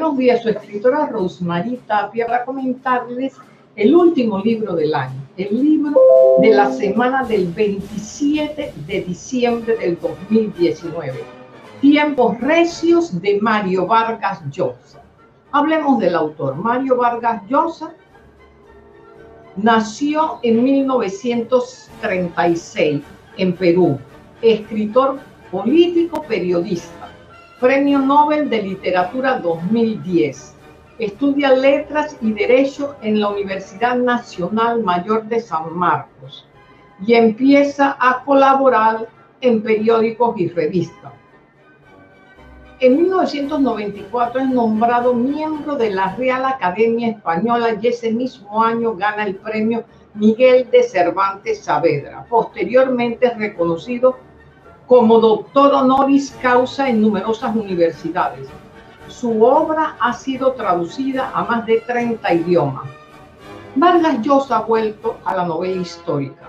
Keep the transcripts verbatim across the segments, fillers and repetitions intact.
Buenos días, su escritora Rosmarie Tapia va a comentarles el último libro del año, el libro de la semana del veintisiete de diciembre del dos mil diecinueve, Tiempos Recios, de Mario Vargas Llosa. Hablemos del autor. Mario Vargas Llosa nació en mil novecientos treinta y seis en Perú, escritor, político, periodista, Premio Nobel de Literatura dos mil diez. Estudia Letras y Derecho en la Universidad Nacional Mayor de San Marcos y empieza a colaborar en periódicos y revistas. En mil novecientos noventa y cuatro es nombrado miembro de la Real Academia Española y ese mismo año gana el premio Miguel de Cervantes Saavedra. Posteriormente es reconocido como doctor honoris causa en numerosas universidades. Su obra ha sido traducida a más de treinta idiomas. Vargas Llosa ha vuelto a la novela histórica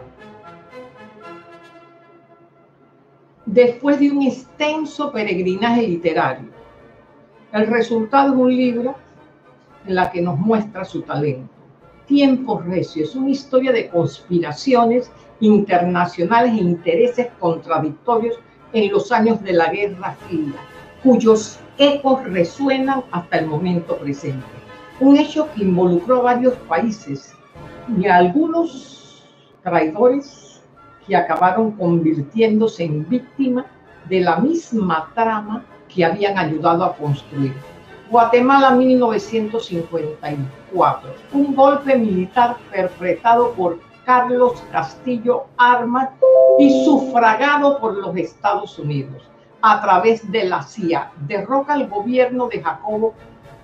después de un extenso peregrinaje literario. El resultado es un libro en la que nos muestra su talento. Tiempos Recios es una historia de conspiraciones internacionales e intereses contradictorios en los años de la Guerra Fría, cuyos ecos resuenan hasta el momento presente. Un hecho que involucró a varios países y a algunos traidores que acabaron convirtiéndose en víctimas de la misma trama que habían ayudado a construir. Guatemala, mil novecientos cincuenta y cuatro. Un golpe militar perpetrado por Carlos Castillo Armas y sufragado por los Estados Unidos a través de la C I A. Derroca al gobierno de Jacobo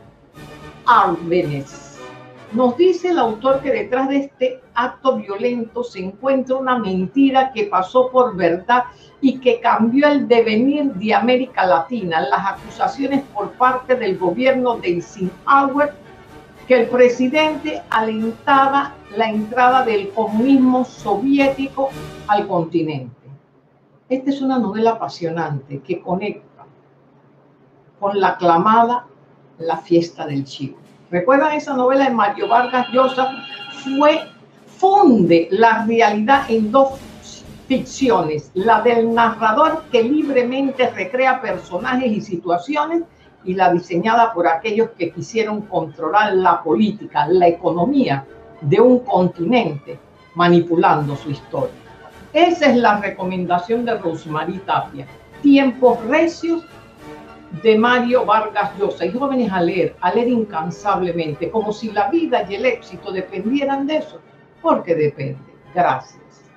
Arbenz. Nos dice el autor que detrás de este acto violento se encuentra una mentira que pasó por verdad y que cambió el devenir de América Latina. Las acusaciones por parte del gobierno de Eisenhower que el presidente alentaba la entrada del comunismo soviético al continente. Esta es una novela apasionante que conecta con la aclamada La Fiesta del Chivo. ¿Recuerdan esa novela de Mario Vargas Llosa? Fue, funde la realidad en dos ficciones, la del narrador que libremente recrea personajes y situaciones y la diseñada por aquellos que quisieron controlar la política, la economía de un continente, manipulando su historia. Esa es la recomendación de Rosmarie Tapia, Tiempos Recios, de Mario Vargas Llosa. Y jóvenes a leer, a leer incansablemente, como si la vida y el éxito dependieran de eso, porque depende. Gracias.